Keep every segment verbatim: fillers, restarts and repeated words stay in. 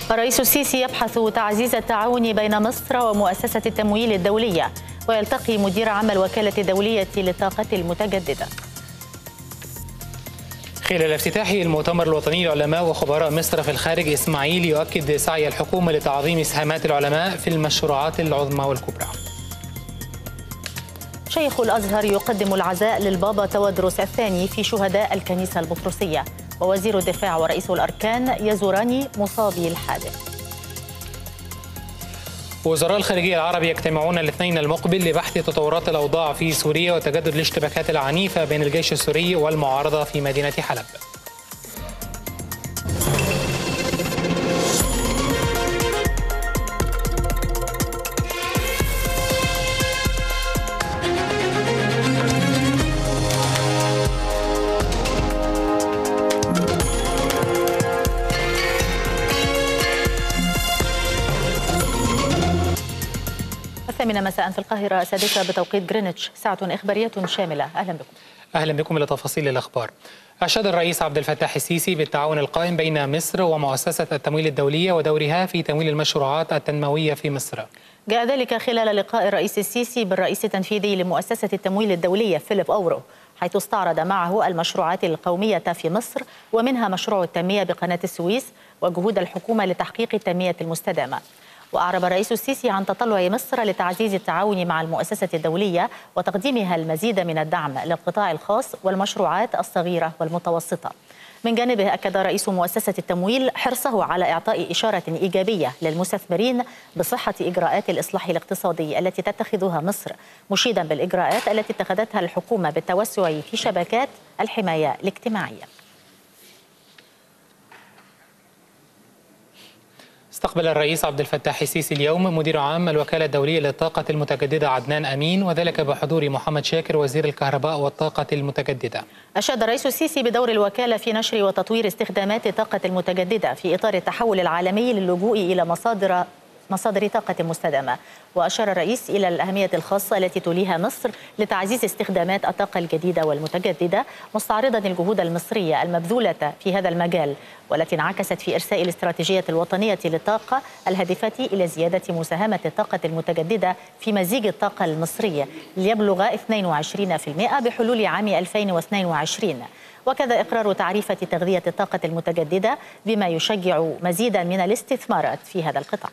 الرئيس السيسي يبحث تعزيز التعاون بين مصر ومؤسسة التمويل الدولية، ويلتقي مدير عام الوكالة الدولية للطاقة المتجددة. خلال افتتاح المؤتمر الوطني للعلماء وخبراء مصر في الخارج، إسماعيل يؤكد سعي الحكومة لتعظيم إسهامات العلماء في المشروعات العظمى والكبرى. شيخ الأزهر يقدم العزاء للبابا تودروس الثاني في شهداء الكنيسة البطرسية، ووزير الدفاع ورئيس الأركان يزوران مصابي الحادث. وزراء الخارجية العرب يجتمعون الاثنين المقبل لبحث تطورات الأوضاع في سوريا وتجدد الاشتباكات العنيفة بين الجيش السوري والمعارضة في مدينة حلب. الثامنة مساء في القاهرة، السادسة بتوقيت جرينتش، ساعة إخبارية شاملة. أهلا بكم. أهلا بكم إلى تفاصيل الأخبار. أشاد الرئيس عبد الفتاح السيسي بالتعاون القائم بين مصر ومؤسسة التمويل الدولية ودورها في تمويل المشروعات التنموية في مصر. جاء ذلك خلال لقاء الرئيس السيسي بالرئيس التنفيذي لمؤسسة التمويل الدولية فيليب أورو، حيث استعرض معه المشروعات القومية في مصر، ومنها مشروع التنمية بقناة السويس وجهود الحكومة لتحقيق التنمية المستدامة. وأعرب الرئيس السيسي عن تطلع مصر لتعزيز التعاون مع المؤسسة الدولية وتقديمها المزيد من الدعم للقطاع الخاص والمشروعات الصغيرة والمتوسطة. من جانبه أكد رئيس مؤسسة التمويل حرصه على إعطاء إشارة إيجابية للمستثمرين بصحة إجراءات الإصلاح الاقتصادي التي تتخذها مصر، مشيدا بالإجراءات التي اتخذتها الحكومة بالتوسع في شبكات الحماية الاجتماعية. استقبل الرئيس عبد الفتاح السيسي اليوم مدير عام الوكالة الدولية للطاقة المتجددة عدنان أمين، وذلك بحضور محمد شاكر وزير الكهرباء والطاقة المتجددة. أشاد الرئيس السيسي بدور الوكالة في نشر وتطوير استخدامات الطاقة المتجددة في إطار التحول العالمي للجوء إلى مصادر مصادر طاقة مستدامة. وأشار الرئيس إلى الأهمية الخاصة التي توليها مصر لتعزيز استخدامات الطاقة الجديدة والمتجددة، مستعرضا الجهود المصرية المبذولة في هذا المجال، والتي انعكست في إرساء الاستراتيجية الوطنية للطاقة الهادفة إلى زيادة مساهمة الطاقة المتجددة في مزيج الطاقة المصرية ليبلغ اثنين وعشرين بالمئة بحلول عام ألفين واثنين وعشرين. وكذا إقرار تعريفة تغذية الطاقة المتجددة بما يشجع مزيدا من الاستثمارات في هذا القطاع.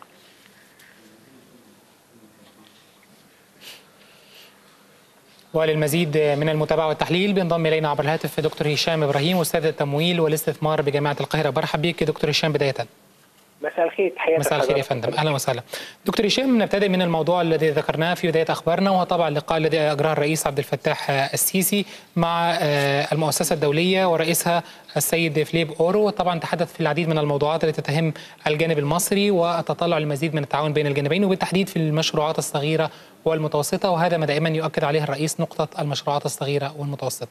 وللمزيد من المتابعة والتحليل بينضم إلينا عبر الهاتف دكتور هشام إبراهيم، أستاذ التمويل والاستثمار بجامعة القاهرة. برحب بك دكتور هشام. بداية مساء الخير. تحياتي. مساء الخير يا فندم، اهلا وسهلا. دكتور هشام، نبتدئ من الموضوع الذي ذكرناه في بدايه اخبارنا، وهو طبعا اللقاء الذي اجراه الرئيس عبد الفتاح السيسي مع المؤسسه الدوليه ورئيسها السيد فيليب أورو. طبعا تحدث في العديد من الموضوعات التي تهم الجانب المصري والتطلع للمزيد من التعاون بين الجانبين، وبالتحديد في المشروعات الصغيره والمتوسطه، وهذا ما دائما يؤكد عليه الرئيس، نقطه المشروعات الصغيره والمتوسطه.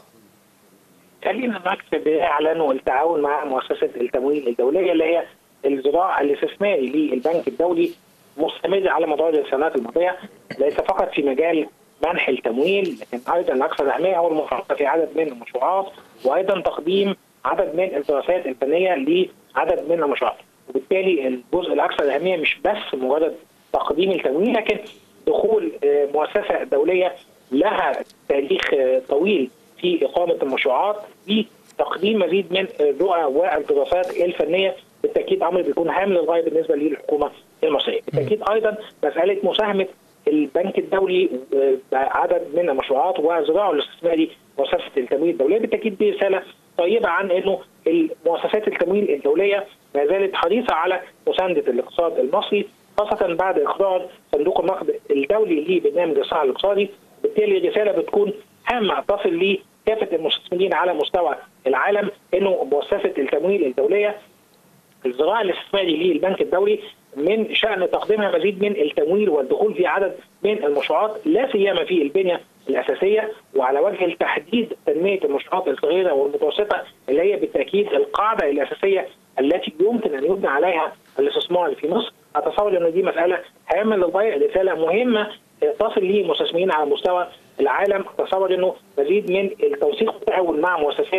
خلينا نكتب باعلان التعاون مع مؤسسه التمويل الدوليه اللي هي الذراع الاستثماري للبنك الدولي، مستمر على مدار السنوات الماضيه، ليس فقط في مجال منح التمويل، لكن ايضا الاكثر اهميه هو المشاركه في عدد من المشروعات، وايضا تقديم عدد من الدراسات الفنيه لعدد من المشروعات. وبالتالي الجزء الاكثر اهميه مش بس مجرد تقديم التمويل، لكن دخول مؤسسه دوليه لها تاريخ طويل في اقامه المشروعات بتقديم مزيد من الرؤى والدراسات الفنيه، بالتاكيد امر بيكون هام للغايه بالنسبه للحكومه المصريه. بالتاكيد ايضا مساله مساهمه البنك الدولي بعدد من المشروعات وذراعه الاستثماري مؤسسه التمويل الدوليه، بالتاكيد دي رساله طيبه عن انه المؤسسات التمويل الدوليه ما زالت حريصه على مسانده الاقتصاد المصري، خاصه بعد اخراج صندوق النقد الدولي لبرنامج الاصلاح الاقتصادي. بالتالي الرساله بتكون هامه تصل لكافه المستثمرين على مستوى العالم انه مؤسسه التمويل الدوليه الذراع الاستثماري للبنك الدولي من شأن تقديمها مزيد من التمويل والدخول في عدد من المشروعات، لا سيما في البنية الأساسية، وعلى وجه التحديد تنمية المشروعات الصغيرة والمتوسطة اللي هي بالتأكيد القاعدة الأساسية التي يمكن أن يبنى عليها الاستثمار في مصر. أتصور أن دي مسألة هامة للغاية، رسالة مهمة تصل للمستثمرين على مستوى العالم. أتصور أنه مزيد من التوثيق والتعاون مع مؤسسات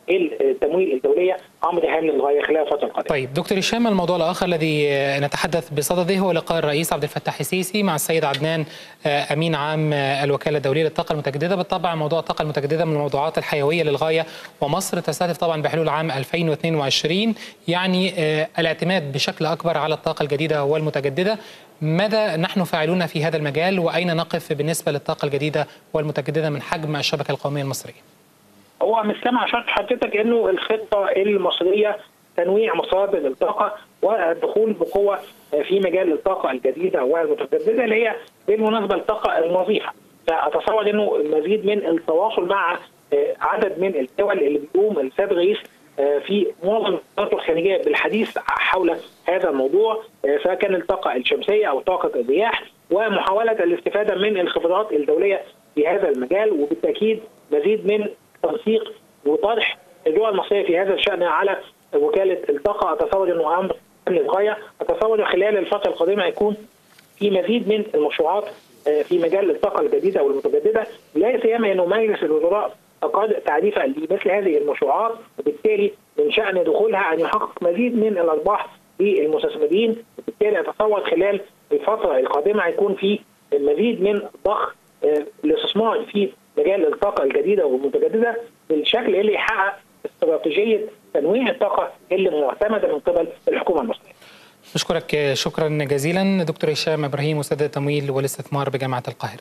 التمويل الدوليه امر هام للغايه خلال الفتره القادمه. طيب دكتور هشام، الموضوع الاخر الذي نتحدث بصدده هو لقاء الرئيس عبد الفتاح السيسي مع السيد عدنان امين عام الوكاله الدوليه للطاقه المتجدده. بالطبع موضوع الطاقه المتجدده من الموضوعات الحيويه للغايه، ومصر تستهدف طبعا بحلول عام ألفين واثنين وعشرين يعني الاعتماد بشكل اكبر على الطاقه الجديده والمتجدده. ماذا نحن فاعلون في هذا المجال، واين نقف بالنسبه للطاقه الجديده والمتجدده من حجم الشبكه القوميه المصريه؟ هو مش سامع شرط حضرتك انه الخطه المصريه تنويع مصادر الطاقه والدخول بقوه في مجال الطاقه الجديده والمتجدده اللي هي بالمناسبه الطاقه النظيفه. فاتصور انه المزيد من التواصل مع عدد من الدول اللي بيقوم السيد الرئيس في معظم الوزارات الخارجيه بالحديث حول هذا الموضوع، سواء كان الطاقه الشمسيه او طاقه الرياح، ومحاوله الاستفاده من الخبرات الدوليه في هذا المجال، وبالتاكيد مزيد من تنسيق وطرح الدول المصريه في هذا الشان على وكاله الطاقه. اتصور انه امر للغايه، اتصور خلال الفتره القادمه يكون في مزيد من المشروعات في مجال الطاقه الجديده والمتجدده، لا سيما انه مجلس الوزراء أقاد تعريفا لمثل هذه المشروعات، وبالتالي من شأن دخولها أن يحقق مزيد من الأرباح للمستثمرين، وبالتالي أتصور خلال الفترة القادمة هيكون في مزيد من ضخ الاستثمار في مجال الطاقة الجديدة والمتجددة بالشكل اللي يحقق استراتيجية تنويع الطاقة اللي معتمدة من قبل الحكومة المصرية. أشكرك شكرا جزيلا دكتور هشام إبراهيم، أستاذ التمويل والاستثمار بجامعة القاهرة.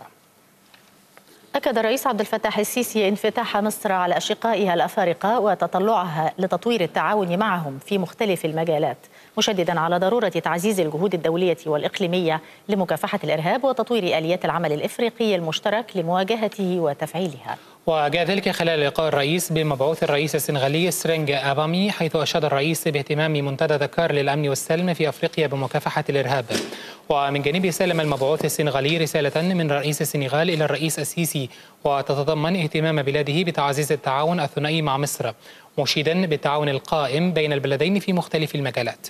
أكد الرئيس عبد الفتاح السيسي انفتاح مصر على أشقائها الأفارقة وتطلعها لتطوير التعاون معهم في مختلف المجالات، مشددا على ضرورة تعزيز الجهود الدولية والإقليمية لمكافحة الإرهاب وتطوير آليات العمل الإفريقي المشترك لمواجهته وتفعيلها. وجاء ذلك خلال لقاء الرئيس بمبعوث الرئيس السنغالي سرينج أبامي، حيث أشاد الرئيس باهتمام منتدى دكار للأمن والسلم في أفريقيا بمكافحة الإرهاب. ومن جانبه سلم المبعوث السنغالي رسالة من رئيس السنغال إلى الرئيس السيسي، وتتضمن اهتمام بلاده بتعزيز التعاون الثنائي مع مصر، مشيدا بالتعاون القائم بين البلدين في مختلف المجالات.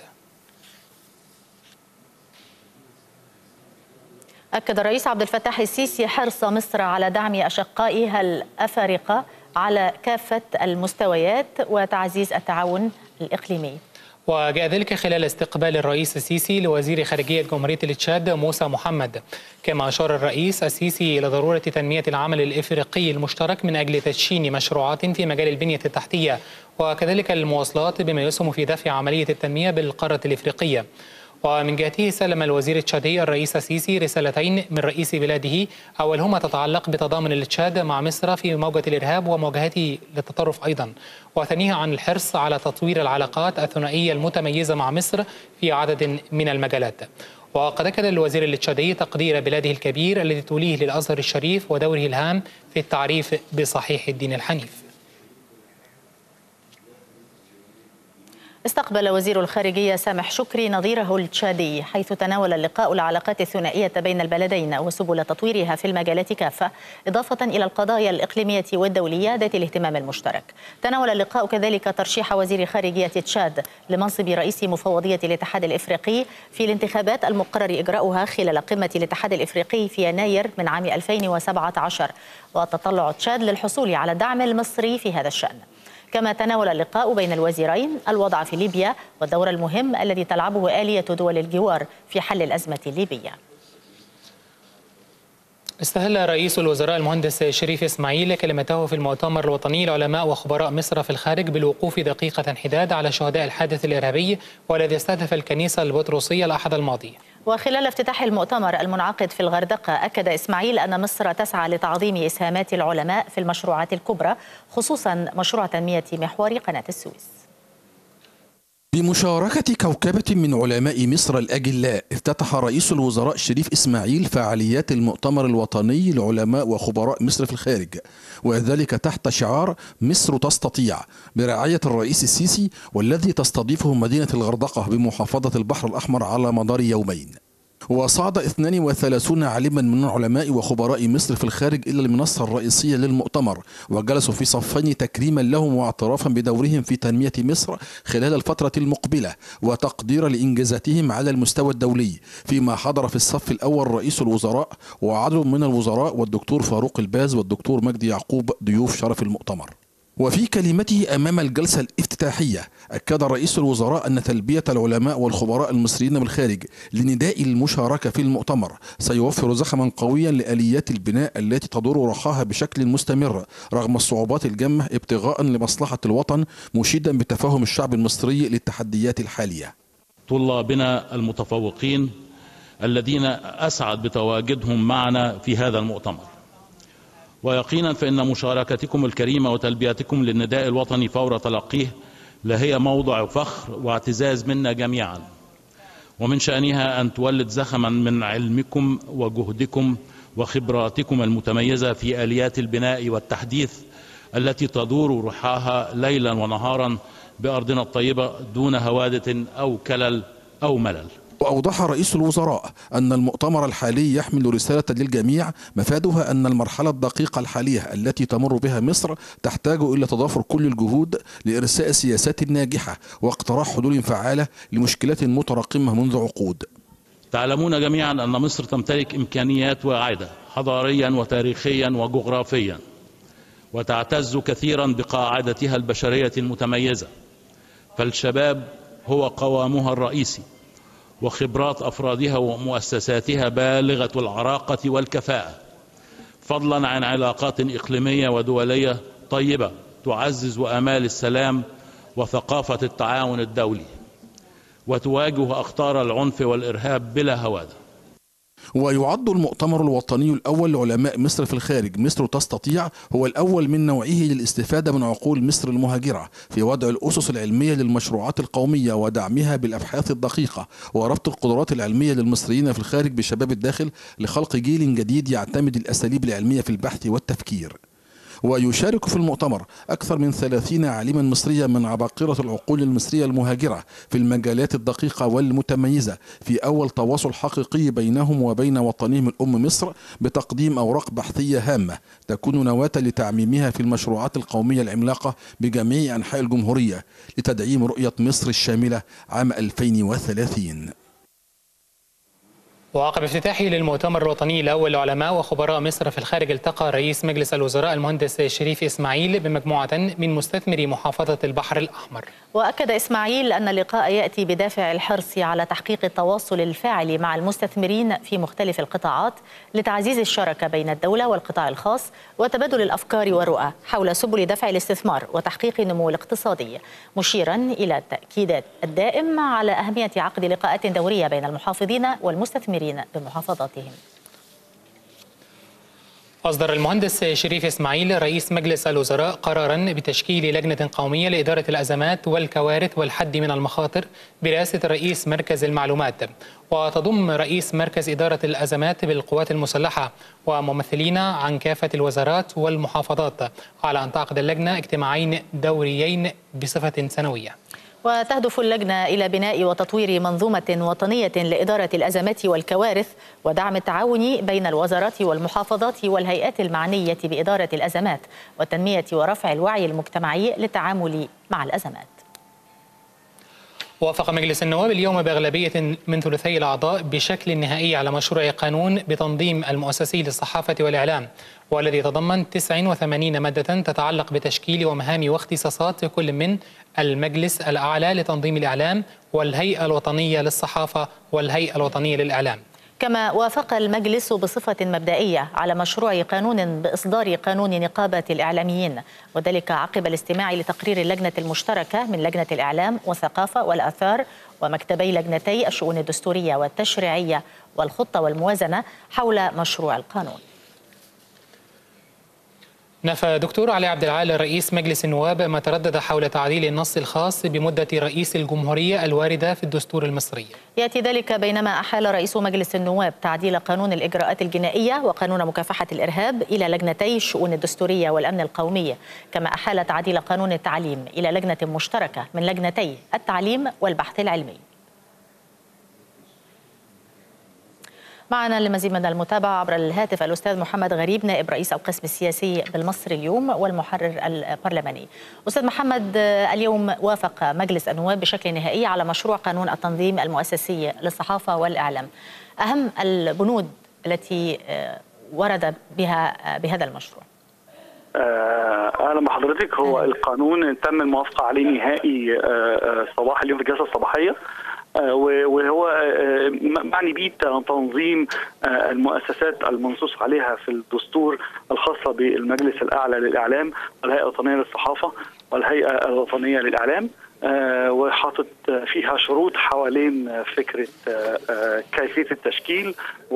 أكد الرئيس عبد الفتاح السيسي حرص مصر على دعم أشقائها الأفارقة على كافة المستويات وتعزيز التعاون الإقليمي. وجاء ذلك خلال استقبال الرئيس السيسي لوزير خارجية جمهورية التشاد موسى محمد. كما أشار الرئيس السيسي إلى ضرورة تنمية العمل الإفريقي المشترك من أجل تدشين مشروعات في مجال البنية التحتية وكذلك المواصلات، بما يسهم في دفع عملية التنمية بالقارة الإفريقية. ومن جهته سلم الوزير التشادي الرئيس السيسي رسالتين من رئيس بلاده، أولهما تتعلق بتضامن التشاد مع مصر في موجة الإرهاب ومواجهته للتطرف أيضا، وثانيها عن الحرص على تطوير العلاقات الثنائية المتميزة مع مصر في عدد من المجالات. وقد أكد الوزير التشادي تقدير بلاده الكبير الذي توليه للأزهر الشريف ودوره الهام في التعريف بصحيح الدين الحنيف. استقبل وزير الخارجية سامح شكري نظيره التشادي، حيث تناول اللقاء العلاقات الثنائية بين البلدين وسبل تطويرها في المجالات كافة، إضافة إلى القضايا الإقليمية والدولية ذات الاهتمام المشترك. تناول اللقاء كذلك ترشيح وزير خارجية تشاد لمنصب رئيس مفوضية الاتحاد الإفريقي في الانتخابات المقرر إجراؤها خلال قمة الاتحاد الإفريقي في يناير من عام ألفين وسبعة عشر، وتطلع تشاد للحصول على الدعم المصري في هذا الشأن. كما تناول اللقاء بين الوزيرين الوضع في ليبيا والدور المهم الذي تلعبه آلية دول الجوار في حل الأزمة الليبية. استهل رئيس الوزراء المهندس شريف إسماعيل كلمته في المؤتمر الوطني لعلماء وخبراء مصر في الخارج بالوقوف دقيقة حداد على شهداء الحادث الإرهابي والذي استهدف الكنيسة البطرسية الأحد الماضي. وخلال افتتاح المؤتمر المنعقد في الغردقة، أكد إسماعيل أن مصر تسعى لتعظيم إسهامات العلماء في المشروعات الكبرى، خصوصا مشروع تنمية محور قناة السويس. بمشاركة كوكبة من علماء مصر الأجلاء، افتتح رئيس الوزراء شريف إسماعيل فعاليات المؤتمر الوطني لعلماء وخبراء مصر في الخارج، وذلك تحت شعار مصر تستطيع برعاية الرئيس السيسي، والذي تستضيفه مدينة الغردقة بمحافظة البحر الأحمر على مدار يومين. وصعد اثنين وثلاثين عالما من علماء وخبراء مصر في الخارج إلى المنصة الرئيسية للمؤتمر، وجلسوا في صفين تكريما لهم واعترافا بدورهم في تنمية مصر خلال الفترة المقبلة وتقدير لإنجازاتهم على المستوى الدولي. فيما حضر في الصف الأول رئيس الوزراء وعدد من الوزراء والدكتور فاروق الباز والدكتور مجدي يعقوب ضيوف شرف المؤتمر. وفي كلمته أمام الجلسة الافتتاحية أكد رئيس الوزراء أن تلبية العلماء والخبراء المصريين بالخارج لنداء المشاركة في المؤتمر سيوفر زخما قويا لآليات البناء التي تدور رخاها بشكل مستمر رغم الصعوبات الجمة ابتغاء لمصلحة الوطن، مشيدا بتفاهم الشعب المصري للتحديات الحالية. طلابنا المتفوقين الذين أسعد بتواجدهم معنا في هذا المؤتمر، ويقينا فإن مشاركتكم الكريمة وتلبيتكم للنداء الوطني فور تلقيه لهي موضع فخر واعتزاز منا جميعا، ومن شأنها أن تولد زخما من علمكم وجهدكم وخبراتكم المتميزة في آليات البناء والتحديث التي تدور رحاها ليلا ونهارا بأرضنا الطيبة دون هوادة أو كلل أو ملل. وأوضح رئيس الوزراء أن المؤتمر الحالي يحمل رسالة للجميع مفادها أن المرحلة الدقيقة الحالية التي تمر بها مصر تحتاج إلى تضافر كل الجهود لإرساء سياسات ناجحة واقتراح حلول فعالة لمشكلات متراكمة منذ عقود. تعلمون جميعا أن مصر تمتلك إمكانيات واعدة حضاريا وتاريخيا وجغرافيا، وتعتز كثيرا بقاعدتها البشرية المتميزة، فالشباب هو قوامها الرئيسي، وخبرات أفرادها ومؤسساتها بالغة العراقة والكفاءة، فضلا عن علاقات إقليمية ودولية طيبة تعزز آمال السلام وثقافة التعاون الدولي، وتواجه أخطار العنف والإرهاب بلا هوادة. ويعد المؤتمر الوطني الأول لعلماء مصر في الخارج مصر تستطيع هو الأول من نوعه للاستفادة من عقول مصر المهاجرة في وضع الأسس العلمية للمشروعات القومية ودعمها بالأبحاث الدقيقة وربط القدرات العلمية للمصريين في الخارج بشباب الداخل لخلق جيل جديد يعتمد الأساليب العلمية في البحث والتفكير. ويشارك في المؤتمر أكثر من ثلاثين عالما مصريا من عباقرة العقول المصرية المهاجرة في المجالات الدقيقة والمتميزة في أول تواصل حقيقي بينهم وبين وطنهم الأم مصر بتقديم أوراق بحثية هامة تكون نواة لتعميمها في المشروعات القومية العملاقة بجميع أنحاء الجمهورية لتدعيم رؤية مصر الشاملة عام ألفين وثلاثين. وعقب افتتاحه للمؤتمر الوطني الأول لعلماء وخبراء مصر في الخارج، التقى رئيس مجلس الوزراء المهندس شريف إسماعيل بمجموعة من مستثمري محافظة البحر الأحمر. وأكد إسماعيل أن اللقاء يأتي بدافع الحرص على تحقيق التواصل الفاعل مع المستثمرين في مختلف القطاعات لتعزيز الشراكة بين الدولة والقطاع الخاص وتبادل الأفكار والرؤى حول سبل دفع الاستثمار وتحقيق النمو الاقتصادي، مشيرا إلى التأكيد الدائم على أهمية عقد لقاءات دورية بين المحافظين والمستثمرين بمحافظاتهم. أصدر المهندس شريف إسماعيل رئيس مجلس الوزراء قراراً بتشكيل لجنة قومية لإدارة الأزمات والكوارث والحد من المخاطر برئاسة رئيس مركز المعلومات، وتضم رئيس مركز إدارة الأزمات بالقوات المسلحة وممثلين عن كافة الوزارات والمحافظات، على أن تعقد اللجنة اجتماعين دوريين بصفة سنوية. وتهدف اللجنة إلى بناء وتطوير منظومة وطنية لإدارة الأزمات والكوارث ودعم التعاون بين الوزارات والمحافظات والهيئات المعنية بإدارة الأزمات وتنمية ورفع الوعي المجتمعي للتعامل مع الأزمات. وافق مجلس النواب اليوم بأغلبية من ثلثي الأعضاء بشكل نهائي على مشروع قانون بتنظيم المؤسسي للصحافة والإعلام، والذي يتضمن تسعة وثمانين مادة تتعلق بتشكيل ومهام واختصاصات كل من المجلس الأعلى لتنظيم الإعلام والهيئة الوطنية للصحافة والهيئة الوطنية للإعلام. كما وافق المجلس بصفة مبدئية على مشروع قانون بإصدار قانون نقابة الإعلاميين، وذلك عقب الاستماع لتقرير اللجنة المشتركة من لجنة الإعلام والثقافة والآثار ومكتبي لجنتي الشؤون الدستورية والتشريعية والخطة والموازنة حول مشروع القانون. نفى دكتور علي عبد العال رئيس مجلس النواب ما تردد حول تعديل النص الخاص بمدة رئيس الجمهورية الواردة في الدستور المصري. يأتي ذلك بينما أحال رئيس مجلس النواب تعديل قانون الإجراءات الجنائية وقانون مكافحة الإرهاب إلى لجنتي الشؤون الدستورية والأمن القومي، كما أحال تعديل قانون التعليم إلى لجنة مشتركة من لجنتي التعليم والبحث العلمي. معنا لمزيد من المتابعة عبر الهاتف الأستاذ محمد غريب نائب رئيس القسم السياسي بالمصري اليوم والمحرر البرلماني. أستاذ محمد، اليوم وافق مجلس النواب بشكل نهائي على مشروع قانون التنظيم المؤسسي للصحافة والإعلام. أهم البنود التي ورد بها بهذا المشروع؟ اهلا بحضرتك. هو القانون تم الموافقه عليه نهائي صباح اليوم في الجلسه الصباحيه، وهو معني به تنظيم المؤسسات المنصوص عليها في الدستور الخاصه بالمجلس الاعلى للاعلام والهيئه الوطنيه للصحافه والهيئه الوطنيه للاعلام، وحاطط فيها شروط حوالين فكره كيفيه التشكيل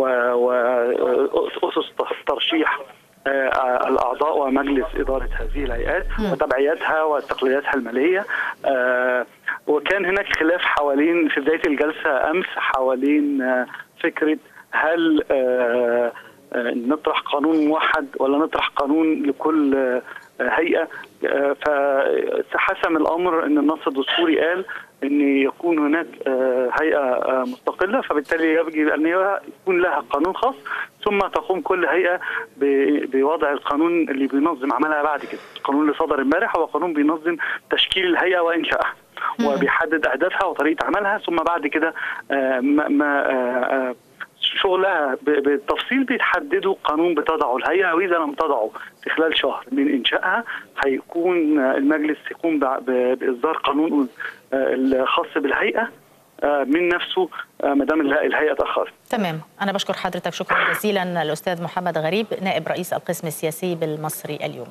واسس ترشيح الأعضاء ومجلس إدارة هذه الهيئات وتبعياتها وتقليداتها المالية. وكان هناك خلاف حوالين في بداية الجلسة أمس حوالين فكرة هل نطرح قانون موحد ولا نطرح قانون لكل هيئة. فحسم الأمر أن النص الدستوري قال أن يكون هناك هيئة مستقلة، فبالتالي يجب أن يكون لها قانون خاص، ثم تقوم كل هيئة بوضع القانون اللي بينظم عملها بعد كده. القانون اللي صدر امبارح هو قانون بينظم تشكيل الهيئة وإنشائها وبيحدد أهدافها وطريقة عملها، ثم بعد كده ما شغلها بالتفصيل بيتحددوا قانون بتضعه الهيئة، وإذا لم تضعه في خلال شهر من إنشائها هيكون المجلس يقوم بإصدار قانون الخاص بالهيئة من نفسه ما دام الهيئة تأخرت. تمام، أنا بشكر حضرتك شكرا جزيلا الأستاذ محمد غريب نائب رئيس القسم السياسي بالمصري اليوم.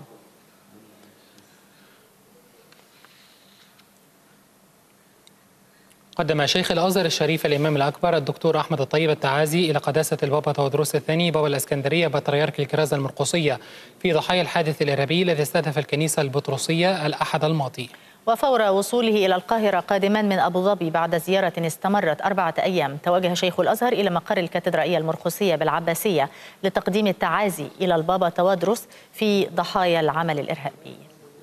قدم شيخ الأزهر الشريف الإمام الأكبر الدكتور أحمد الطيب التعازي إلى قداسة البابا تودروس الثاني بابا الإسكندرية بطريرك الكرازة المرقسية في ضحايا الحادث الإرهابي الذي استهدف الكنيسة البطرسية الأحد الماضي. وفور وصوله إلى القاهرة قادما من أبو ظبي بعد زيارة استمرت أربعة أيام، توجه شيخ الأزهر إلى مقر الكاتدرائية المرقسية بالعباسية لتقديم التعازي إلى البابا تودروس في ضحايا العمل الإرهابي.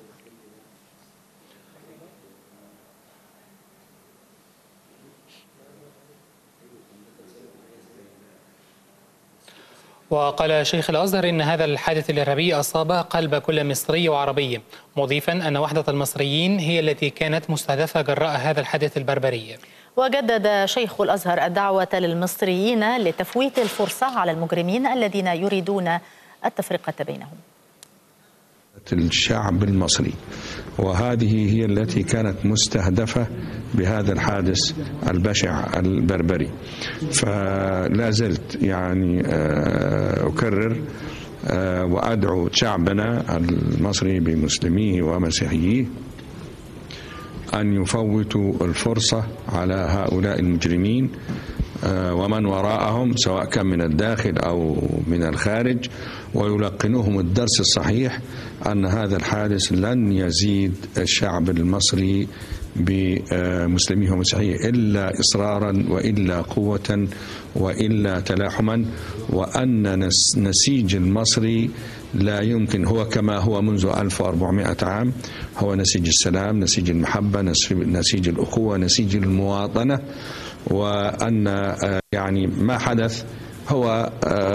وقال شيخ الأزهر إن هذا الحادث الإرهابي أصاب قلب كل مصري وعربي، مضيفا أن وحدة المصريين هي التي كانت مستهدفة جراء هذا الحادث البربري. وجدد شيخ الأزهر الدعوة للمصريين لتفويت الفرصة على المجرمين الذين يريدون التفرقة بينهم. الشعب المصري، وهذه هي التي كانت مستهدفة بهذا الحادث البشع البربري. فلا زلت يعني أكرر وأدعو شعبنا المصري بمسلميه ومسيحيه أن يفوتوا الفرصة على هؤلاء المجرمين ومن وراءهم سواء كان من الداخل أو من الخارج، ويلقنوهم الدرس الصحيح أن هذا الحادث لن يزيد الشعب المصري بمسلميه ومسيحيه إلا إصرارا وإلا قوة وإلا تلاحما، وأن نسيج المصري لا يمكن هو كما هو منذ ألف وأربعمائة عام، هو نسيج السلام، نسيج المحبة، نسيج الأخوة، نسيج المواطنة، وأن يعني ما حدث هو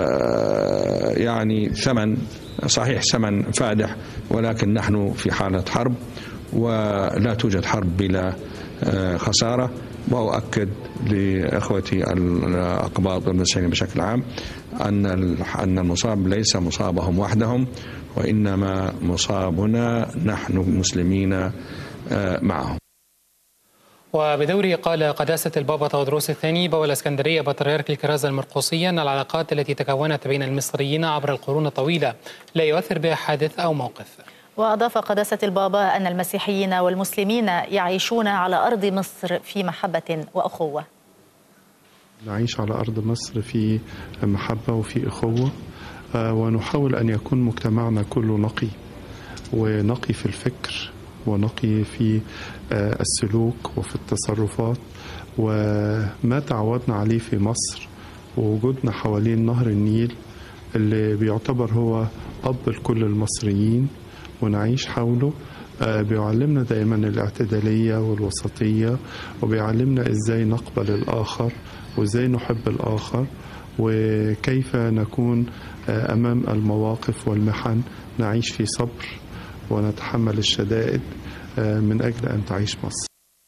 يعني ثمن صحيح ثمن فادح، ولكن نحن في حالة حرب ولا توجد حرب بلا خسارة. وأؤكد لأخوتي الأقباط والمسيحيين بشكل عام أن أن المصاب ليس مصابهم وحدهم، وإنما مصابنا نحن مسلمين معهم. وبدوره قال قداسة البابا تودروس الثاني بابا الإسكندرية بطريرك الكرازة المرقسية أن العلاقات التي تكونت بين المصريين عبر القرون الطويلة لا يؤثر بها حادث أو موقف. وأضاف قداسة البابا أن المسيحيين والمسلمين يعيشون على أرض مصر في محبة وأخوة. نعيش على أرض مصر في محبة وفي أخوة، ونحاول أن يكون مجتمعنا كله نقي، ونقي في الفكر ونقي في السلوك وفي التصرفات. وما تعودنا عليه في مصر ووجودنا حوالين نهر النيل اللي بيعتبر هو أب لكل المصريين ونعيش حوله، بيعلمنا دائما الاعتدالية والوسطية، وبيعلمنا إزاي نقبل الآخر وإزاي نحب الآخر، وكيف نكون أمام المواقف والمحن نعيش في صبر ونتحمل الشدائد من أجل أن تعيش مصر.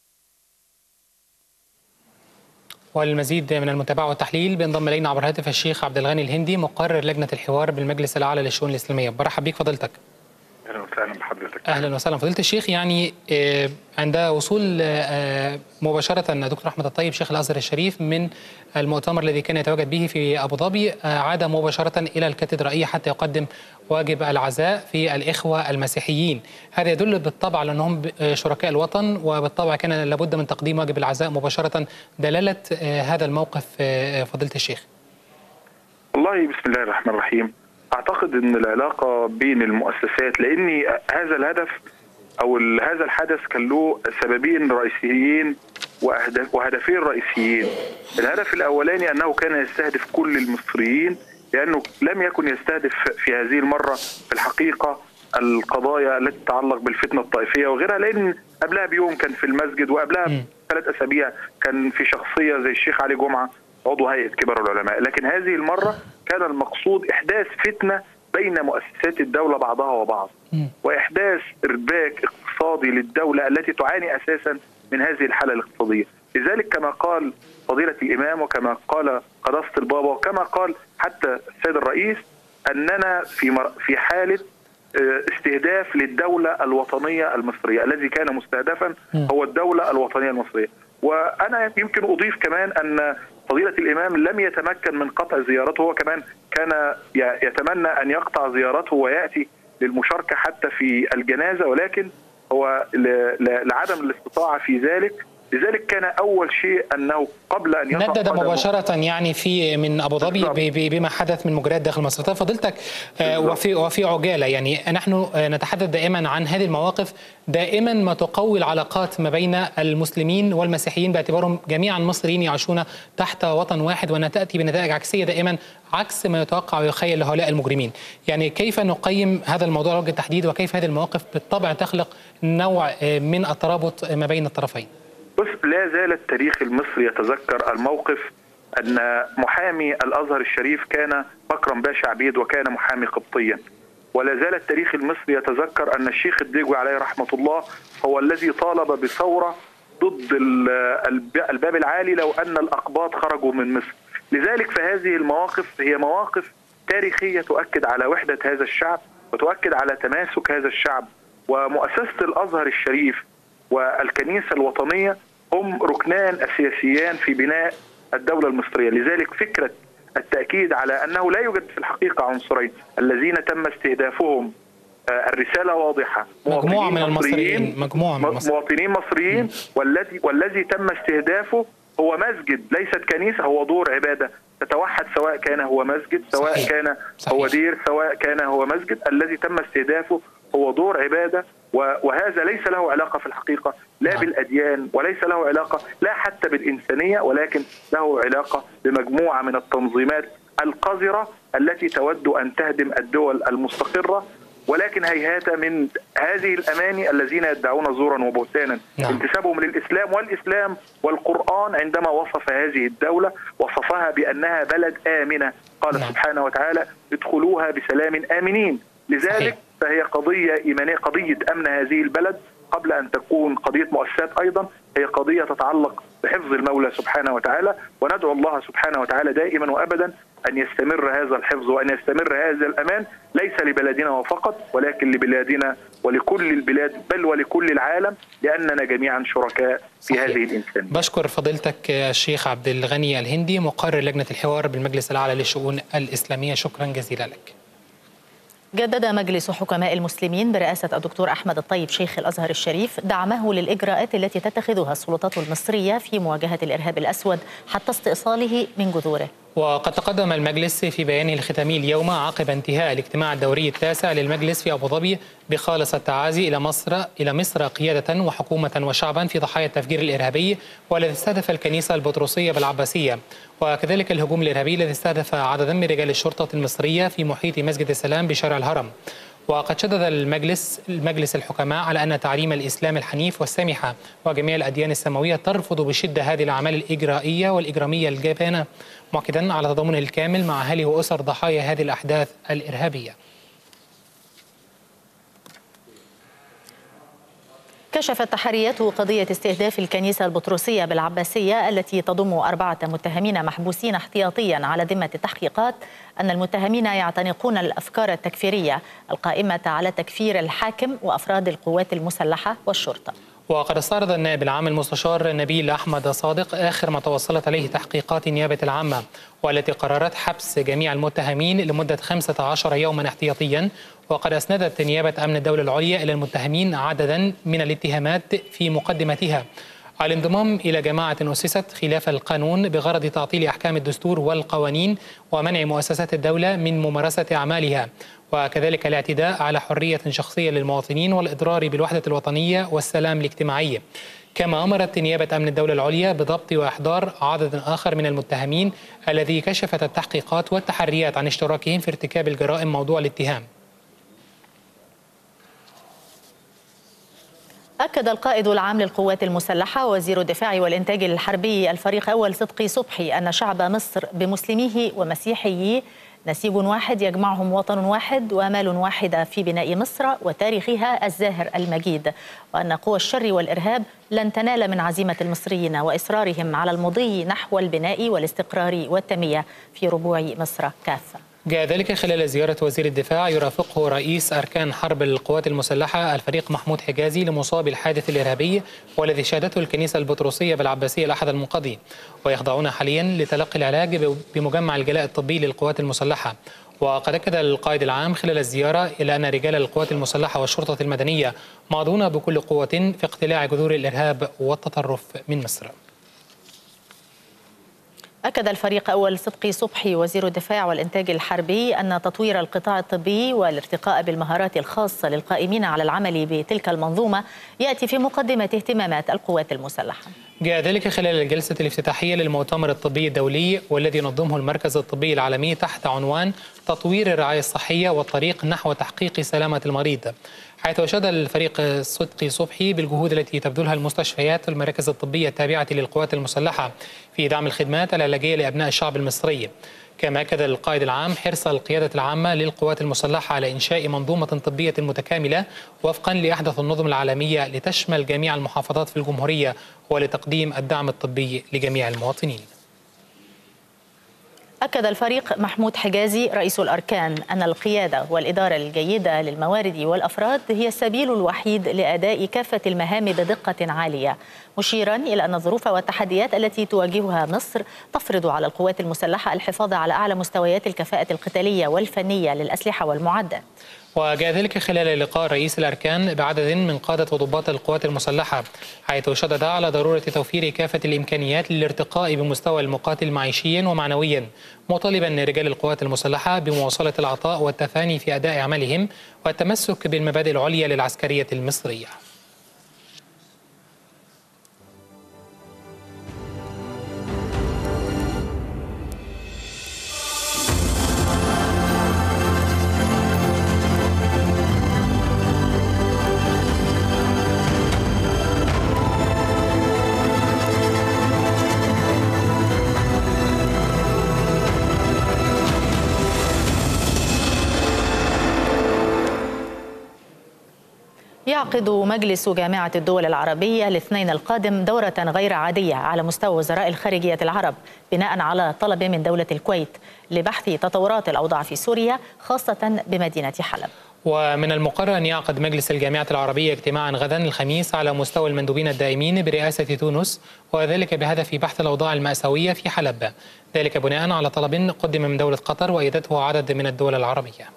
والمزيد من المتابعة والتحليل بينضم إلينا عبر هاتف الشيخ عبد الغني الهندي مقرر لجنة الحوار بالمجلس الأعلى للشؤون الإسلامية. برحب بيك فضيلتك. وسهلا بحضرتك. اهلا وسهلا فضيله الشيخ. يعني عند وصول مباشره دكتور احمد الطيب شيخ الازهر الشريف من المؤتمر الذي كان يتواجد به في ابو ظبي، عاد مباشره الى الكاتدرائيه حتى يقدم واجب العزاء في الاخوه المسيحيين. هذا يدل بالطبع على انهم شركاء الوطن، وبالطبع كان لابد من تقديم واجب العزاء مباشره. دلاله هذا الموقف فضيله الشيخ. والله بسم الله الرحمن الرحيم، اعتقد ان العلاقه بين المؤسسات، لان هذا الهدف او هذا الحدث كان له سببين رئيسيين وهدفين رئيسيين. الهدف الاولاني انه كان يستهدف كل المصريين، لانه لم يكن يستهدف في هذه المره في الحقيقه القضايا التي تتعلق بالفتنه الطائفيه وغيرها، لان قبلها بيوم كان في المسجد، وقبلها ثلاث اسابيع كان في شخصيه زي الشيخ علي جمعه عضو هيئه كبار العلماء. لكن هذه المره كان المقصود احداث فتنه بين مؤسسات الدوله بعضها وبعض، واحداث ارباك اقتصادي للدوله التي تعاني اساسا من هذه الحاله الاقتصاديه. لذلك كما قال فضيله الامام وكما قال قداسه البابا وكما قال حتى السيد الرئيس، اننا في في حاله استهداف للدوله الوطنيه المصريه. الذي كان مستهدفا هو الدوله الوطنيه المصريه. وانا يمكن اضيف كمان ان فضيلة الإمام لم يتمكن من قطع زيارته، هو كمان كان يتمنى أن يقطع زيارته ويأتي للمشاركة حتى في الجنازة، ولكن هو لعدم الاستطاعة في ذلك. لذلك كان أول شيء أنه قبل أن يطلع ندد مباشرة يعني في من أبو ظبي بما حدث من مجريات داخل مصر. طيب فضيلتك وفي وفي عجالة، يعني نحن نتحدث دائما عن هذه المواقف دائما ما تقوي العلاقات ما بين المسلمين والمسيحيين، باعتبارهم جميعا مصريين يعيشون تحت وطن واحد، وأنها تأتي بنتائج عكسية دائما عكس ما يتوقع ويخيل لهؤلاء المجرمين. يعني كيف نقيم هذا الموضوع على وجه التحديد، وكيف هذه المواقف بالطبع تخلق نوع من الترابط ما بين الطرفين؟ بص، لا زال التاريخ المصري يتذكر الموقف أن محامي الأزهر الشريف كان مكرم باشا عبيد، وكان محامي قبطيا. ولا زال التاريخ المصري يتذكر أن الشيخ الديجوي عليه رحمة الله هو الذي طالب بثورة ضد الباب العالي لو أن الأقباط خرجوا من مصر. لذلك فهذه المواقف هي مواقف تاريخية تؤكد على وحدة هذا الشعب وتؤكد على تماسك هذا الشعب. ومؤسسة الأزهر الشريف والكنيسة الوطنية هم ركنان أساسيان في بناء الدولة المصرية. لذلك فكرة التأكيد على أنه لا يوجد في الحقيقة عنصرين الذين تم استهدافهم، الرسالة واضحة، مجموعة من المصريين، مجموعة من المصريين مواطنين مصريين، والذي والذي تم استهدافه هو مسجد ليست كنيسة، هو دور عبادة تتوحد، سواء كان هو مسجد، سواء صحيح. كان صحيح. هو دير، سواء كان هو مسجد. الذي تم استهدافه هو دور عبادة، وهذا ليس له علاقة في الحقيقة لا نعم. بالأديان، وليس له علاقة لا حتى بالإنسانية، ولكن له علاقة بمجموعة من التنظيمات القذرة التي تود أن تهدم الدول المستقرة. ولكن هيهات من هذه الأماني الذين يدعون زورا وبهتانا نعم. انتسابهم للإسلام، والإسلام والقرآن عندما وصف هذه الدولة وصفها بأنها بلد آمنة، قال نعم. سبحانه وتعالى ادخلوها بسلام آمنين. لذلك صحيح. فهي قضية إيمانية، قضية أمن هذه البلد قبل أن تكون قضية مؤسسات، أيضا هي قضية تتعلق بحفظ المولى سبحانه وتعالى. وندعو الله سبحانه وتعالى دائما وأبدا أن يستمر هذا الحفظ وأن يستمر هذا الأمان، ليس لبلدنا فقط ولكن لبلادنا ولكل البلاد، بل ولكل العالم، لأننا جميعا شركاء في صحيح. هذه الإنسانية. بشكر فضيلتك الشيخ عبد الغني الهندي، مقرر لجنة الحوار بالمجلس الأعلى للشؤون الإسلامية، شكرا جزيلا لك. جدد مجلس حكماء المسلمين برئاسة الدكتور أحمد الطيب شيخ الأزهر الشريف دعمه للإجراءات التي تتخذها السلطات المصرية في مواجهة الإرهاب الأسود حتى استئصاله من جذوره. وقد تقدم المجلس في بيانه الختامي اليوم عقب انتهاء الاجتماع الدوري التاسع للمجلس في أبو ظبي بخالص التعازي إلى مصر إلى مصر قيادة وحكومة وشعبا في ضحايا التفجير الإرهابي والذي استهدف الكنيسة البطرسية بالعباسية، وكذلك الهجوم الإرهابي الذي استهدف عددا من رجال الشرطة المصرية في محيط مسجد السلام بشارع الهرم. وقد شدد المجلس المجلس الحكماء على أن تعاليم الإسلام الحنيف والسامحة وجميع الأديان السماوية ترفض بشدة هذه الأعمال الإجرائية والإجرامية الجبانة، مؤكدا على تضامنه الكامل مع أهالي وأسر ضحايا هذه الأحداث الإرهابية. كشفت تحريات قضية استهداف الكنيسة البطرسية بالعباسية التي تضم أربعة متهمين محبوسين احتياطيا على ذمة التحقيقات أن المتهمين يعتنقون الأفكار التكفيرية القائمة على تكفير الحاكم وأفراد القوات المسلحة والشرطة. وقد استعرض النائب العام المستشار نبيل أحمد صادق آخر ما توصلت عليه تحقيقات النيابة العامة، والتي قررت حبس جميع المتهمين لمدة خمسة عشر يوما احتياطيا. وقد أسندت نيابة أمن الدولة العليا إلى المتهمين عددا من الاتهامات في مقدمتها: الانضمام إلى جماعة أسست خلاف القانون بغرض تعطيل أحكام الدستور والقوانين ومنع مؤسسات الدولة من ممارسة أعمالها، وكذلك الاعتداء على حرية شخصية للمواطنين والإضرار بالوحدة الوطنية والسلام الاجتماعي. كما أمرت نيابة أمن الدولة العليا بضبط وإحضار عدد آخر من المتهمين الذي كشفت التحقيقات والتحريات عن اشتراكهم في ارتكاب الجرائم موضوع الاتهام. أكد القائد العام للقوات المسلحة وزير الدفاع والإنتاج الحربي الفريق أول صدقي صبحي أن شعب مصر بمسلميه ومسيحييه نسيج واحد يجمعهم وطن واحد وآمال واحدة في بناء مصر وتاريخها الزاهر المجيد، وأن قوى الشر والإرهاب لن تنال من عزيمة المصريين وإصرارهم على المضي نحو البناء والاستقرار والتنمية في ربوع مصر كافة. جاء ذلك خلال زيارة وزير الدفاع يرافقه رئيس أركان حرب القوات المسلحة الفريق محمود حجازي لمصاب الحادث الإرهابي والذي شهدته الكنيسة البطرسية بالعباسية الأحد المنقضي، ويخضعون حاليا لتلقي العلاج بمجمع الجلاء الطبي للقوات المسلحة. وقد أكد القائد العام خلال الزيارة إلى أن رجال القوات المسلحة والشرطة المدنية ماضون بكل قوة في اقتلاع جذور الإرهاب والتطرف من مصر. أكد الفريق أول صدقي صبحي وزير الدفاع والإنتاج الحربي أن تطوير القطاع الطبي والارتقاء بالمهارات الخاصة للقائمين على العمل بتلك المنظومة يأتي في مقدمة اهتمامات القوات المسلحة. جاء ذلك خلال الجلسة الافتتاحية للمؤتمر الطبي الدولي والذي ينظمه المركز الطبي العالمي تحت عنوان تطوير الرعاية الصحية والطريق نحو تحقيق سلامة المريض، حيث أشاد الفريق صدقي صبحي بالجهود التي تبذلها المستشفيات والمراكز الطبية التابعة للقوات المسلحة في دعم الخدمات العلاجية لأبناء الشعب المصري. كما أكد القائد العام حرص القيادة العامة للقوات المسلحة على إنشاء منظومة طبية متكاملة وفقا لأحدث النظم العالمية لتشمل جميع المحافظات في الجمهورية ولتقديم الدعم الطبي لجميع المواطنين. أكد الفريق محمود حجازي رئيس الأركان أن القيادة والإدارة الجيدة للموارد والأفراد هي السبيل الوحيد لأداء كافة المهام بدقة عالية، مشيرا إلى أن الظروف والتحديات التي تواجهها مصر تفرض على القوات المسلحة الحفاظ على أعلى مستويات الكفاءة القتالية والفنية للأسلحة والمعدات. وجاء ذلك خلال لقاء رئيس الأركان بعدد من قادة وضباط القوات المسلحة، حيث شدد على ضرورة توفير كافة الإمكانيات للارتقاء بمستوى المقاتل معيشيا ومعنويا، مطالبا رجال القوات المسلحة بمواصلة العطاء والتفاني في أداء عملهم والتمسك بالمبادئ العليا للعسكرية المصرية. يعقد مجلس جامعة الدول العربية الاثنين القادم دورة غير عادية على مستوى وزراء الخارجية العرب بناء على طلب من دولة الكويت لبحث تطورات الأوضاع في سوريا خاصة بمدينة حلب. ومن المقرر أن يعقد مجلس الجامعة العربية اجتماعا غدا الخميس على مستوى المندوبين الدائمين برئاسة تونس، وذلك بهدف بحث الأوضاع المأساوية في حلب، ذلك بناء على طلب قدم من دولة قطر وأيدته عدد من الدول العربية.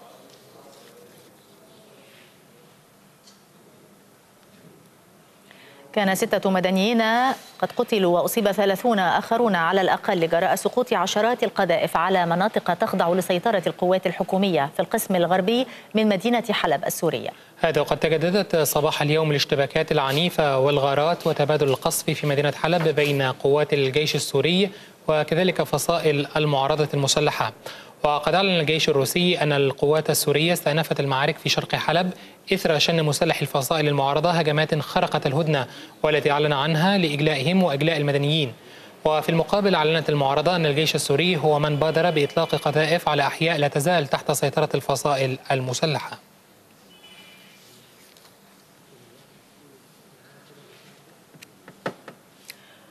كان ستة مدنيين قد قتلوا وأصيب ثلاثون آخرون على الأقل جراء سقوط عشرات القذائف على مناطق تخضع لسيطرة القوات الحكومية في القسم الغربي من مدينة حلب السورية. هذا وقد تجددت صباح اليوم الاشتباكات العنيفة والغارات وتبادل القصف في مدينة حلب بين قوات الجيش السوري وكذلك فصائل المعارضة المسلحة. وقد أعلن الجيش الروسي أن القوات السورية استأنفت المعارك في شرق حلب إثر شن مسلح الفصائل المعارضة هجمات خرقت الهدنة والتي أعلن عنها لإجلائهم وإجلاء المدنيين. وفي المقابل أعلنت المعارضة أن الجيش السوري هو من بادر بإطلاق قذائف على أحياء لا تزال تحت سيطرة الفصائل المسلحة.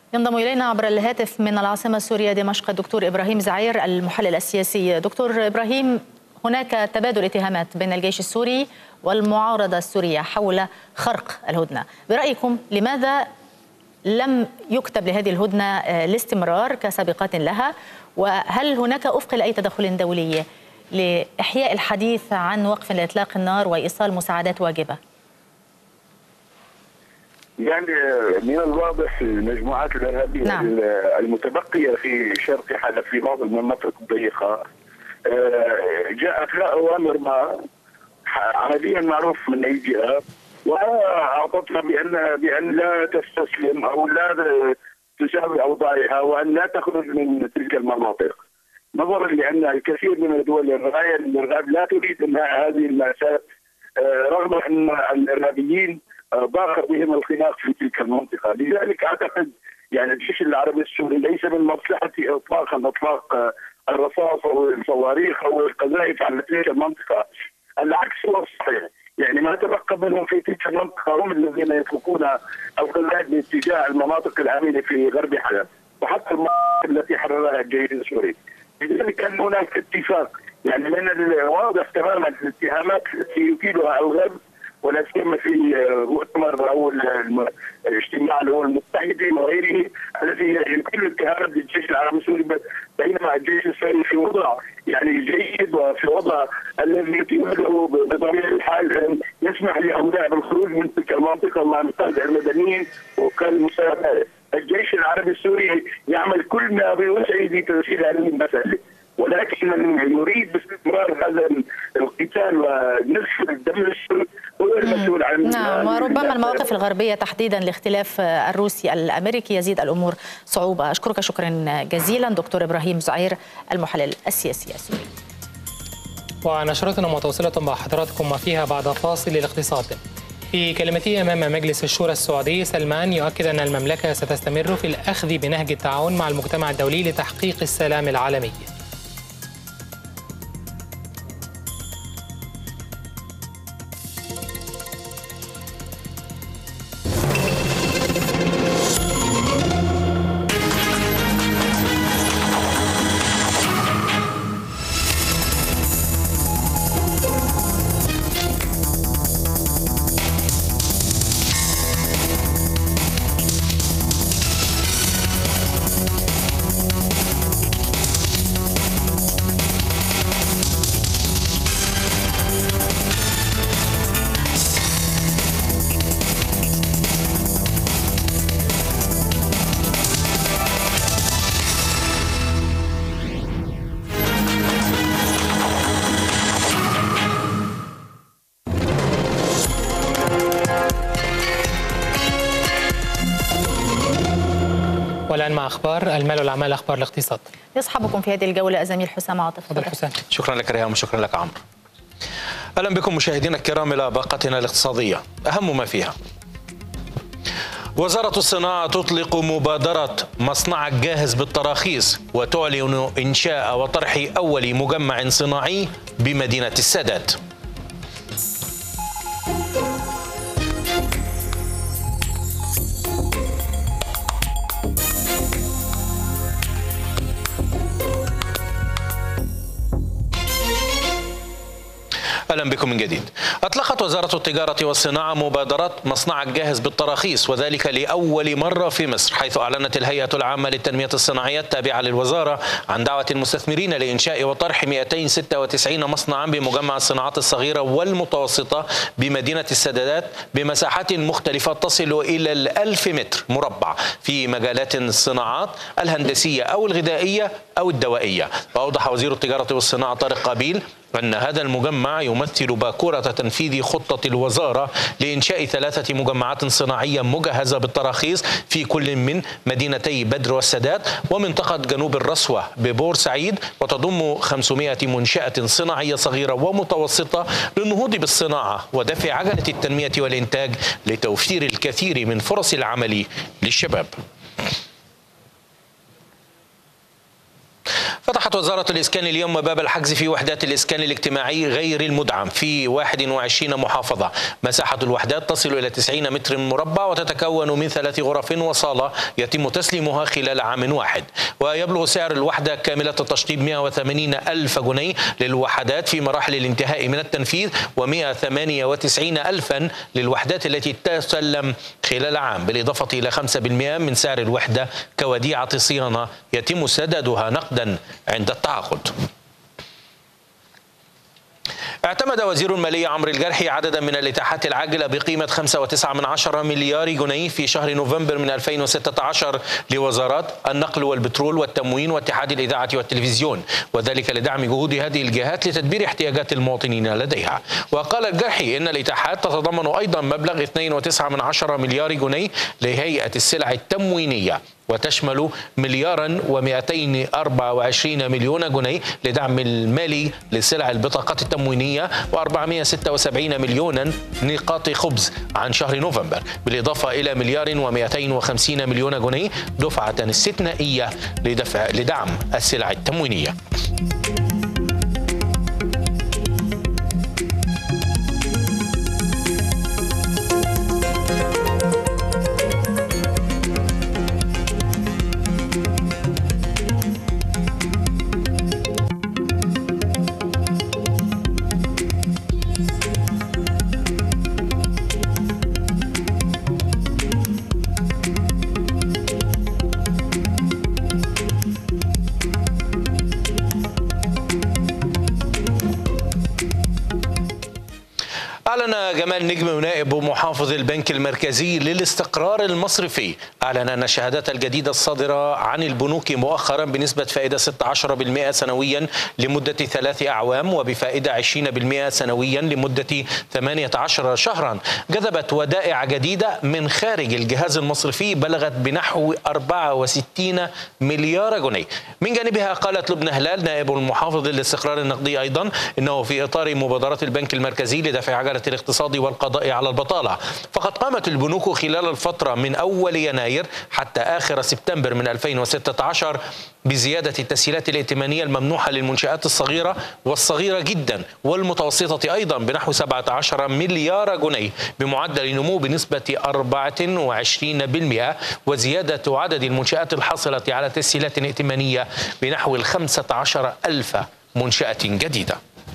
ينضم إلينا عبر الهاتف من العاصمة السورية دمشق الدكتور إبراهيم زعير المحلل السياسي. دكتور إبراهيم، هناك تبادل اتهامات بين الجيش السوري والمعارضة السورية حول خرق الهدنة، برأيكم لماذا لم يكتب لهذه الهدنة الاستمرار كسابقات لها؟ وهل هناك أفق لأي تدخل دولي لإحياء الحديث عن وقف لإطلاق النار وإيصال مساعدات واجبة؟ يعني من الواضح المجموعات الإرهابية نعم. المتبقية في شرق حلب في بعض المناطق الضيقة جاءت لها أوامر ما عمليا معروف من أي جهة، وأعطتنا بأن بأن لا تستسلم أو لا تساوي أوضاعها وأن لا تخرج من تلك المناطق، نظرا لأن الكثير من الدول الراعية للإرهاب لا تريد إنهاء هذه المأساة، رغم أن الإرهابيين ضاق بهم الخناق في تلك المنطقة. لذلك أعتقد يعني الجيش العربي السوري ليس من مصلحته إطلاقا إطلاق الرصاص أو الصواريخ أو القذائف على تلك المنطقة، العكس هو الصحيح. يعني ما تبقى منهم في تلك المنطقة هم الذين يطلقون القذائف باتجاه المناطق الآمنة في غرب حلب وحتى المناطق التي حررها الجيش السوري. لذلك كان هناك اتفاق، يعني من الواضح تماما الاتهامات التي يثيرها الغرب ولا سيما في مؤتمر او الاجتماع اللي هو المتحدين وغيره الذي يمكن اتهام الجيش العربي السوري، بينما الجيش السوري في وضع يعني جيد وفي وضع الذي يتم له بطبيعه الحال يسمح لهؤلاء بالخروج من تلك المنطقه مع مقاطع المدنيين وكالمساعدات. الجيش العربي السوري يعمل كل ما بوسعه لتسهيل هذه المساله، ولكن من يريد باستمرار هذا القتال ونزف الدم السوري هو المسؤول عن. نعم، وربما المواقف الغربية تحديدا لاختلاف الروسي الأمريكي يزيد الأمور صعوبة. أشكرك شكرا جزيلا دكتور إبراهيم زعير المحلل السياسي السوري. ونشرتنا متواصلة مع حضراتكم وفيها بعد فاصل الاقتصاد. في كلمته أمام مجلس الشورى السعودي، سلمان يؤكد أن المملكة ستستمر في الأخذ بنهج التعاون مع المجتمع الدولي لتحقيق السلام العالمي. والآن مع أخبار المال والأعمال، أخبار الاقتصاد. يصحبكم في هذه الجولة الزميل حسام عاطف. تفضل حسام. شكرا لك ريهام وشكرا لك عمرو. أهلا بكم مشاهدينا الكرام إلى باقتنا الاقتصادية، أهم ما فيها. وزارة الصناعة تطلق مبادرة مصنعك جاهز بالتراخيص وتعلن إنشاء وطرح أول مجمع صناعي بمدينة السادات. أهلا بكم من جديد. أطلقت وزارة التجارة والصناعة مبادرة مصنعك جاهز بالتراخيص، وذلك لأول مرة في مصر، حيث أعلنت الهيئة العامة للتنمية الصناعية التابعة للوزارة عن دعوة المستثمرين لإنشاء وطرح مئتين وستة وتسعين مصنعا بمجمع الصناعات الصغيرة والمتوسطة بمدينة السادات بمساحات مختلفة تصل إلى الألف متر مربع في مجالات الصناعات الهندسية أو الغذائية أو الدوائية. وأوضح وزير التجارة والصناعة طارق قابيل أن هذا المجمع يمثل باكورة تنفيذ خطة الوزارة لإنشاء ثلاثة مجمعات صناعية مجهزة بالتراخيص في كل من مدينتي بدر والسادات ومنطقة جنوب الرسوة ببورسعيد، وتضم خمسمائة منشأة صناعية صغيرة ومتوسطة للنهوض بالصناعة ودفع عجلة التنمية والإنتاج لتوفير الكثير من فرص العمل للشباب. فتحت وزارة الإسكان اليوم باب الحجز في وحدات الإسكان الاجتماعي غير المدعم في واحد وعشرين محافظة. مساحة الوحدات تصل إلى تسعين متر مربع وتتكون من ثلاث غرف وصالة يتم تسليمها خلال عام واحد. ويبلغ سعر الوحدة كاملة التشطيب مئة وثمانين ألف جنيه للوحدات في مراحل الانتهاء من التنفيذ، ومئة وثمانية وتسعين ألفا للوحدات التي تسلم خلال عام، بالإضافة إلى خمسة بالمئة من سعر الوحدة كوديعة صيانة يتم سدادها نقدا عند التعاقد. اعتمد وزير المالية عمرو الجرحي عددا من الإتاحات العاجلة بقيمة خمسة وتسعة من عشرة مليار جنيه في شهر نوفمبر من ألفين وستة عشر لوزارات النقل والبترول والتموين واتحاد الإذاعة والتلفزيون، وذلك لدعم جهود هذه الجهات لتدبير احتياجات المواطنين لديها. وقال الجرحي إن الإتاحات تتضمن أيضا مبلغ اثنين وتسعة من عشرة مليار جنيه لهيئة السلع التموينية، وتشمل مليارا ومئتين أربعة وعشرين مليون جنيه لدعم المالي لسلع البطاقات التموينية، وأربعمئة وستة وسبعين مليونا نقاط خبز عن شهر نوفمبر، بالإضافة إلى مليار ومئتين وخمسين مليون جنيه دفعة استثنائية لدفع لدعم السلع التموينية. أعلن جمال نجم نائب محافظ البنك المركزي للاستقرار المصرفي أعلن أن الشهادات الجديدة الصادرة عن البنوك مؤخرا بنسبة فائدة ستة عشر بالمئة سنويا لمدة ثلاث أعوام وبفائدة عشرين بالمئة سنويا لمدة ثمانية عشر شهرا جذبت ودائع جديدة من خارج الجهاز المصرفي بلغت بنحو أربعة وستين مليار جنيه. من جانبها قالت لبنى هلال نائب المحافظ للاستقرار النقدي أيضا إنه في إطار مبادرة البنك المركزي لدفع عجلة الاقتصاد والقضاء على البطالة، فقد قامت البنوك خلال الفترة من أول يناير حتى آخر سبتمبر من ألفين وستة عشر بزيادة التسهيلات الائتمانية الممنوحة للمنشآت الصغيرة والصغيرة جدا والمتوسطة أيضا بنحو سبعة عشر مليار جنيه بمعدل نمو بنسبة أربعة وعشرين بالمئة، وزيادة عدد المنشآت الحاصلة على تسهيلات ائتمانية بنحو خمسة عشر ألف منشأة جديدة.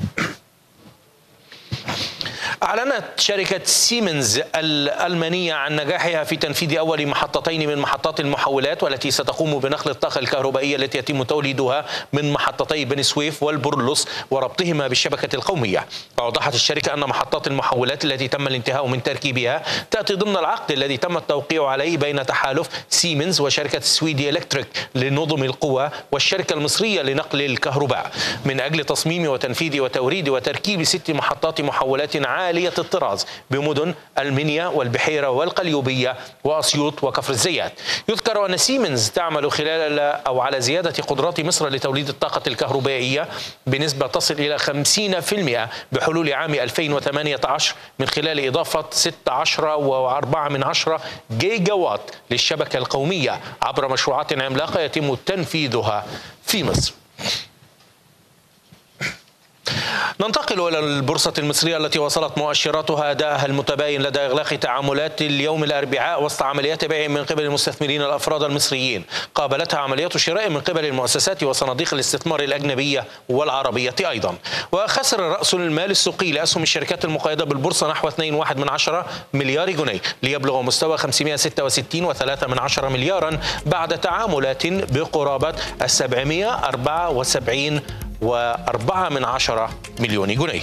أعلنت شركة سيمنز الألمانية عن نجاحها في تنفيذ أول محطتين من محطات المحولات والتي ستقوم بنقل الطاقة الكهربائية التي يتم توليدها من محطتي بني سويف والبرلس وربطهما بالشبكة القومية. وأوضحت الشركة أن محطات المحولات التي تم الانتهاء من تركيبها تأتي ضمن العقد الذي تم التوقيع عليه بين تحالف سيمنز وشركة سويدي إلكتريك لنظم القوى والشركة المصرية لنقل الكهرباء من أجل تصميم وتنفيذ وتوريد وتركيب ست محطات محولات عالية الطراز بمدن المنيا والبحيرة والقليوبية وأسيوط وكفر الزيات. يذكر أن سيمنز تعمل خلال أو على زيادة قدرات مصر لتوليد الطاقة الكهربائية بنسبة تصل إلى خمسين بالمئة بحلول عام ألفين وثمانية عشر من خلال إضافة ستة عشر وأربعة من عشرة جيجا وات للشبكة القومية عبر مشروعات عملاقة يتم تنفيذها في مصر. ننتقل إلى البورصة المصرية التي وصلت مؤشراتها أدائها المتباين لدى إغلاق تعاملات اليوم الأربعاء وسط عمليات بيع من قبل المستثمرين الأفراد المصريين. قابلتها عمليات شراء من قبل المؤسسات وصناديق الاستثمار الأجنبية والعربية أيضا. وخسر رأس المال السوقي لأسهم الشركات المقيدة بالبورصة نحو اثنين فاصلة واحد من عشرة مليار جنيه ليبلغ مستوى خمسمئة وستة وستين فاصلة ثلاثة من عشرة مليارا بعد تعاملات بقرابة سبعمئة وأربعة وسبعين وأربعة من عشرة مليون جنيه.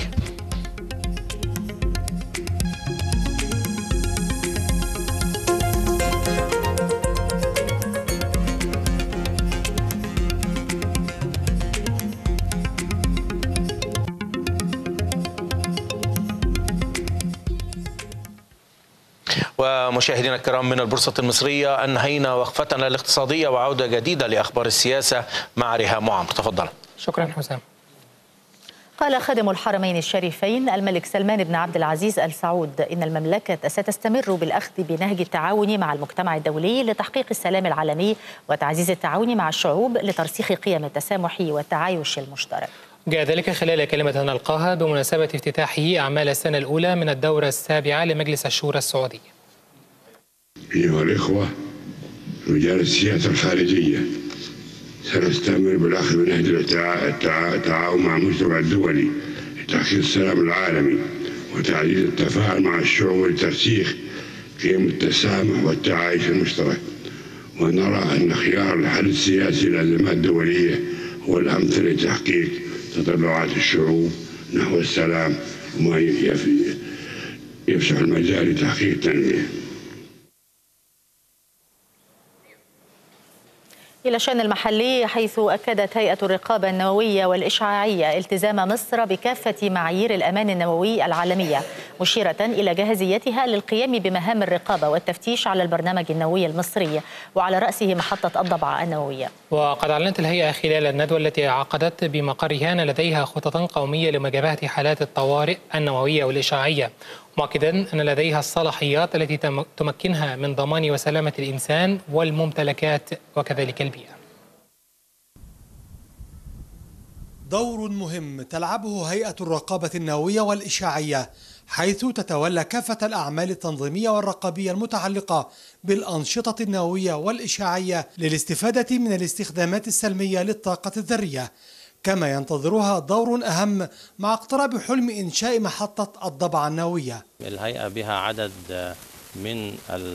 ومشاهدينا الكرام من البورصة المصرية أنهينا وقفتنا الاقتصادية وعودة جديدة لأخبار السياسة مع ريهام معمر. تفضل. شكرا حسام. قال خادم الحرمين الشريفين الملك سلمان بن عبد العزيز آل سعود إن المملكة ستستمر بالأخذ بنهج التعاون مع المجتمع الدولي لتحقيق السلام العالمي وتعزيز التعاون مع الشعوب لترسيخ قيم التسامح والتعايش المشترك. جاء ذلك خلال كلمة نلقاها بمناسبة افتتاحه أعمال السنة الأولى من الدورة السابعة لمجلس الشورى السعودي. أيها الإخوة رجال السياسة الخارجية، سنستمر بالأخذ بنهج التعاون مع المجتمع الدولي لتحقيق السلام العالمي وتعزيز التفاعل مع الشعوب لترسيخ قيم التسامح والتعايش المشترك، ونرى أن خيار الحل السياسي للأزمات الدولية هو الأمثل لتحقيق تطلعات الشعوب نحو السلام وما يفسح المجال لتحقيق التنمية. إلى الشأن المحلي، حيث أكدت هيئة الرقابة النووية والإشعاعية التزام مصر بكافة معايير الأمان النووي العالمية، مشيرة إلى جاهزيتها للقيام بمهام الرقابة والتفتيش على البرنامج النووي المصري وعلى رأسه محطة الضبعة النووية. وقد أعلنت الهيئة خلال الندوة التي عقدت بمقرها أن لديها خططا قومية لمواجهة حالات الطوارئ النووية والإشعاعية، مؤكدا أن لديها الصلاحيات التي تمكنها من ضمان وسلامة الإنسان والممتلكات وكذلك البيئة. دور مهم تلعبه هيئة الرقابة النووية والإشعاعية، حيث تتولى كافة الأعمال التنظيمية والرقابية المتعلقة بالأنشطة النووية والإشعاعية للاستفادة من الاستخدامات السلمية للطاقة الذرية، كما ينتظرها دور أهم مع اقتراب حلم إنشاء محطة الضبعة النووية. الهيئة بها عدد من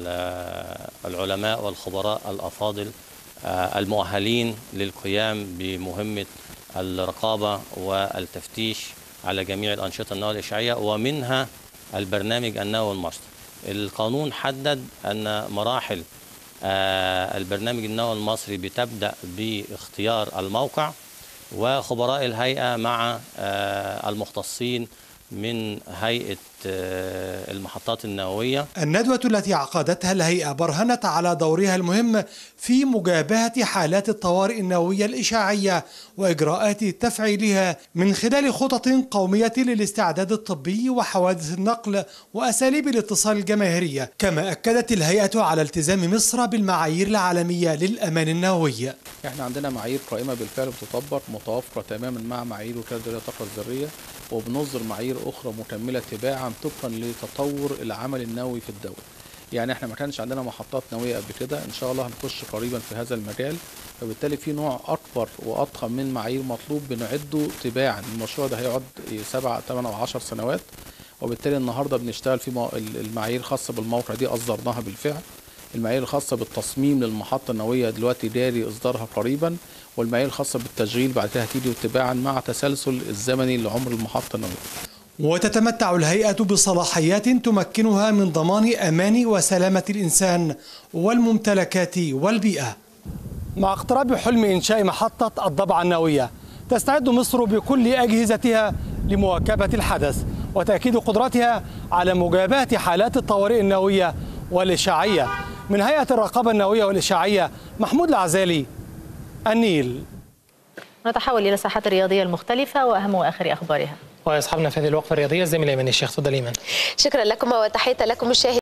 العلماء والخبراء الأفاضل المؤهلين للقيام بمهمة الرقابة والتفتيش على جميع الأنشطة النووية والإشعاعية، ومنها البرنامج النووي المصري. القانون حدد أن مراحل البرنامج النووي المصري بتبدأ باختيار الموقع، وخبراء الهيئة مع المختصين من هيئة المحطات النووية. الندوة التي عقدتها الهيئة برهنت على دورها المهم في مجابهة حالات الطوارئ النووية الإشعاعية وإجراءات تفعيلها من خلال خطط قومية للاستعداد الطبي وحوادث النقل وأساليب الاتصال الجماهيرية. كما أكدت الهيئة على التزام مصر بالمعايير العالمية للأمان النووي. احنا عندنا معايير قائمة بالفعل بتطبق متوافقة تماما مع معايير وكالة الدولية للطاقة الذرية، وبنصدر معايير أخرى مكملة تباعا طبقا لتطور العمل النووي في الدولة. يعني احنا ما كانش عندنا محطات نووية قبل كده، ان شاء الله هنخش قريبا في هذا المجال، فبالتالي في نوع اكبر واضخم من معايير مطلوب بنعده تباعا. المشروع ده هيقعد سبع ثمان او عشر سنوات، وبالتالي النهارده بنشتغل في المعايير الخاصة بالموقع دي اصدرناها بالفعل. المعايير الخاصة بالتصميم للمحطة النووية دلوقتي جاري اصدارها قريبا، والمعايير الخاصة بالتشغيل بعد كده هتيجي تباعا مع تسلسل الزمني لعمر المحطة النووية. وتتمتع الهيئة بصلاحيات تمكنها من ضمان أمان وسلامة الإنسان والممتلكات والبيئة. مع اقتراب حلم إنشاء محطة الضبعة النووية، تستعد مصر بكل أجهزتها لمواكبة الحدث وتأكيد قدرتها على مجابهة حالات الطوارئ النووية والإشعاعية. من هيئة الرقابة النووية والإشعاعية، محمود العزالي، النيل. نتحول إلى الساحات الرياضية المختلفة وأهم وآخر أخبارها. ويصحبنا في هذه الوقفة الرياضية الزميل أيمن الشيخ. تفضل أيمن. شكرا لكم وتحية لكم مشاهدينا.